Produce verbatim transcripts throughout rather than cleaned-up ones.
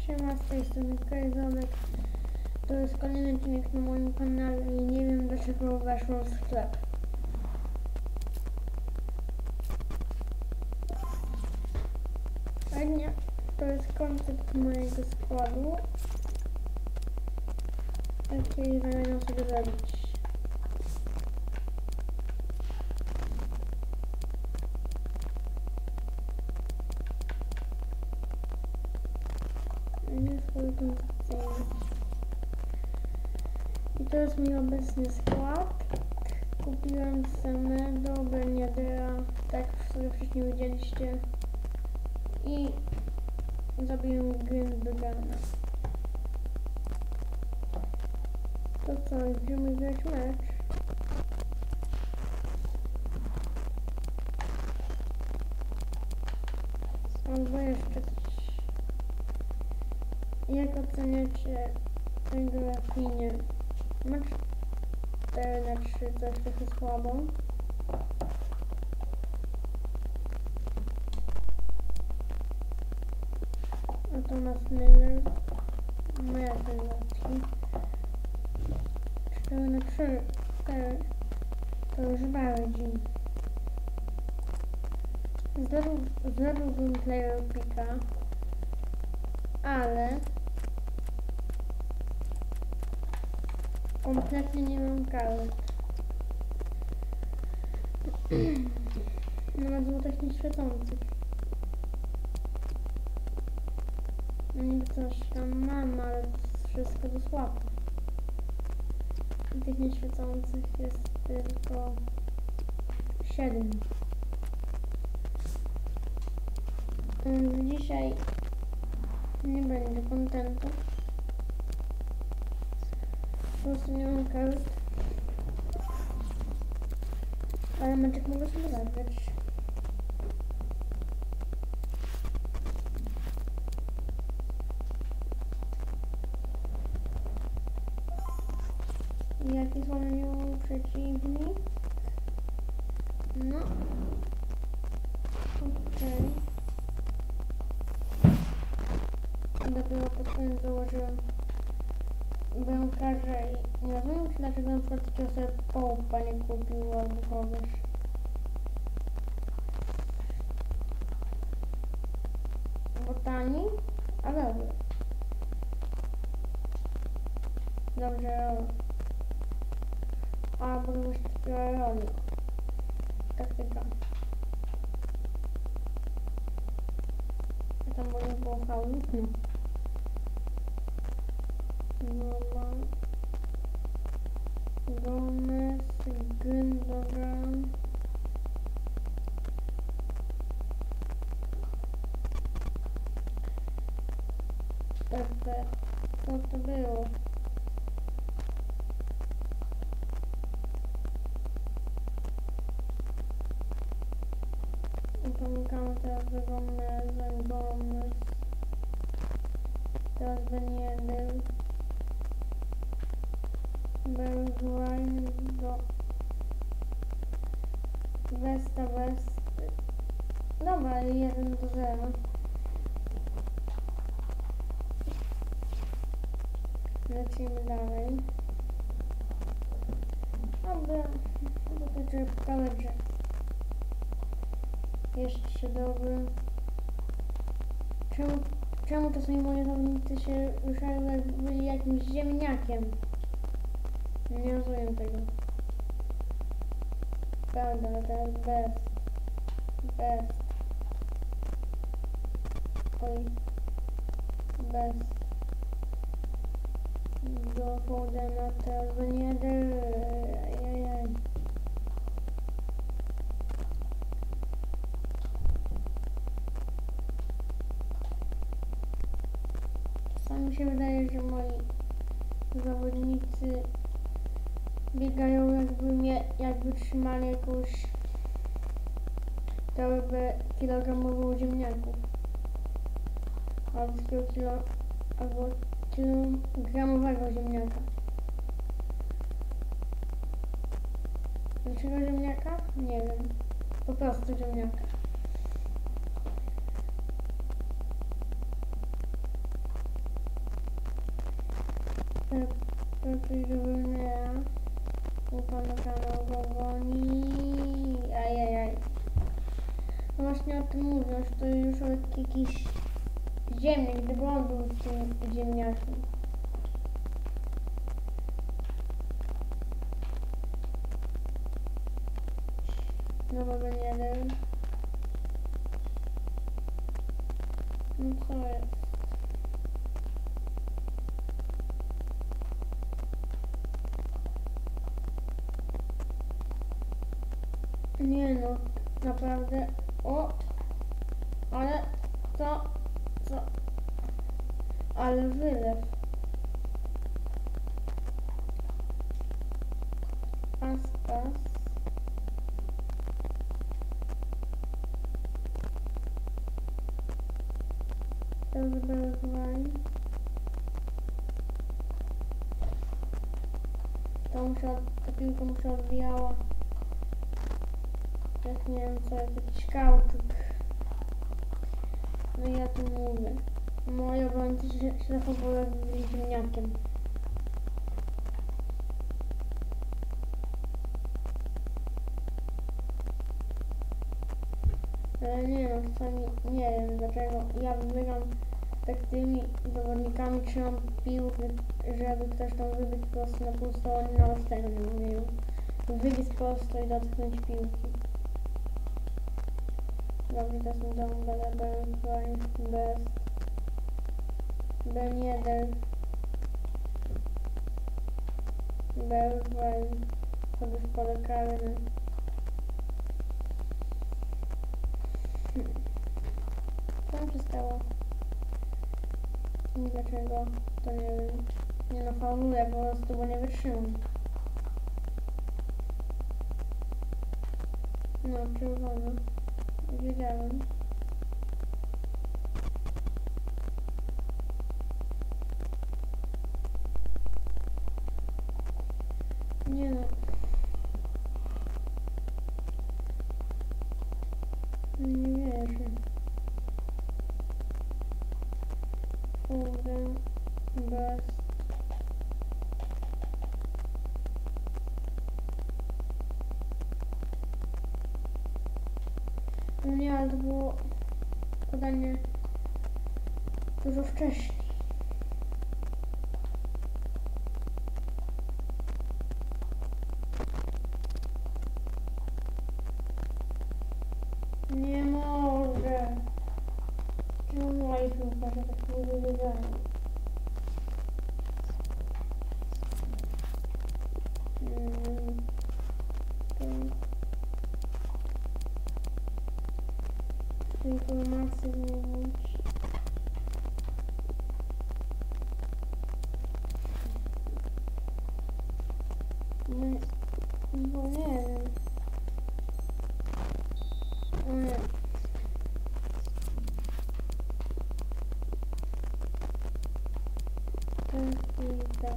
Siema, z tej strony Kajzonek. To jest kolejny odcinek na moim kanale i nie wiem dlaczego weszło w sklep. Ale nie, to jest koncept mojego składu, jaki zamierzam sobie zrobić. I to jest mój obecny skład. Kupiłem samego Berniadera, tak sobie wcześniej widzieliście, i zabiłem Gryndogana. To co, idziemy grać mecz? Albo jeszcze coś. Jak oceniacie tego Rafinie? Mecz cztery na trzy, coś trochę słabo. Natomiast Miller, moja relacji. cztery na trzy, cztery, to już bardziej. Zrobiłbym player picka, ale kompletnie nie mam kart. Nawet złotych nieświecących. Niby coś tam mam, ale to jest wszystko do słabo. I tych nieświecących jest tylko siedem. Dzisiaj nie będzie kontentu. Po prostu nie mam kart. Ale meczek mogę sobie zagrać. Jaki słoniowy przeciwnik? No. Okej. Okay. Dopiero pod koniec założyłem bramkarza i nie rozumiem się, dlaczego na przykład takiego sobie Połpa nie kupił albo kogoś. Bo tani? A dobrze. Dobrze. A, bo to już takiego roli. Taktyka. A tam może było faul? No. Nowa. Gomez, Gündogan. Pepe. Co to było? Pomykamy teraz do Gomeza, Gomez. Teraz Berniader. Bergwijn do Westa, West. Dobra, jeden do zera. Lecimy dalej. Dobra, dotyczy pokazać, że jeszcze dobry. Czemu, czemu czasami moi zawodnicy się ruszają, jak byli jakimś ziemniakiem? Nie rozumiem tego. Prawda, ale teraz best. Best. Oj. Best. Do Fodena teraz Berniader. Ajajaj. Czasami mi się wydaje, że moi zawodnicy biegają, jakby, mnie, jakby trzymali jakąś torbę kilogramową ziemniaków. Albo takiego kilo, albo kilogramowego ziemniaka. Dlaczego ziemniaka? Nie wiem. Po prostu ziemniaka. Muszę wrócić do Wilnera. Ufam na kanał go goni. Ajajaj. No właśnie o tym mówię, że to już od jakiś ziemniak, gdyby on był tym ziemniakiem. No bo nie jeden. No co jest? Nie no, naprawdę. O! Ale to, co? Ale wylew. Pas, pas. Rozbelowany. To muszę, ta piłka mu się odbijała. Jak nie wiem co jest, jakiś kauczuk. No i ja tu mówię. Moje obrońcy się zachowały z ziemniakiem. Ale nie no, czasami nie wiem dlaczego ja wybiegam tak tymi zawodnikami, trzymam piłkę, żeby ktoś tam wybiegł prosto na pusto, oni nawet tego nie umieją. Wybiec prosto i dotknąć piłki. Dobrze, teraz mi dam B, B, bez Ben jeden B, sobie w pole karne. Co tam się stało? Dlaczego? To nie wiem. Nie no, fauluję po prostu, bo nie wytrzymam. No, czerwono. Wiedziałem. Nie no. Nie wierzę. Kurde. Bez. No nie, ale to było podanie dużo wcześniej. Nie mogę. Czemu moje piłkarze tak nie wybiegają? Mm, to informacje zmienić. Nie, bo nie wiem. Nie. Tak.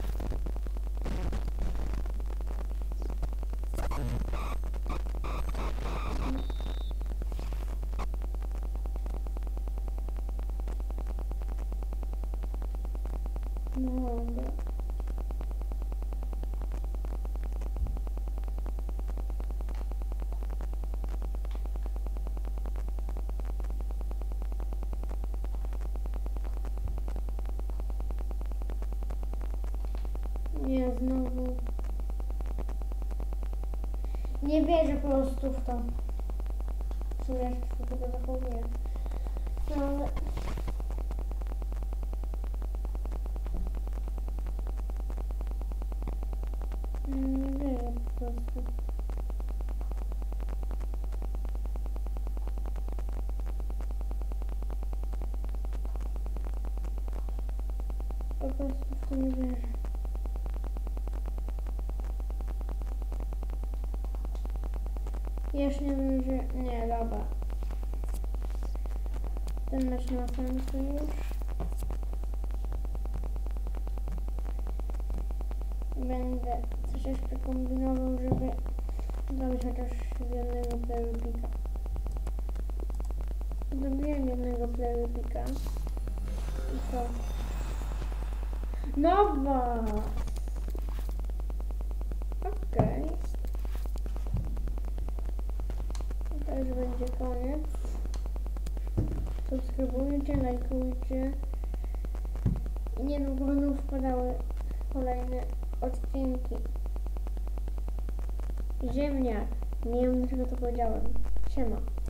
No dobra. Nie, znowu. Nie wierzę po prostu w to. W sumie jak się tego zachowuje. No ale... Nie wierzę po prostu. Po prostu w to nie wierzę. Jeszcze nie wiem, że... Nie, dobra. Ten mecz nie ma sensu już. Będę coś jeszcze kombinował, żeby zrobić chociaż jednego player picka. Zrobiłem jednego player picka. I co? No was. Okej. To już będzie koniec. Subskrybujcie, lajkujcie. I niedługo będą wpadały kolejne odcinki. Ziemniak. Nie wiem, dlaczego to powiedziałem. Siema.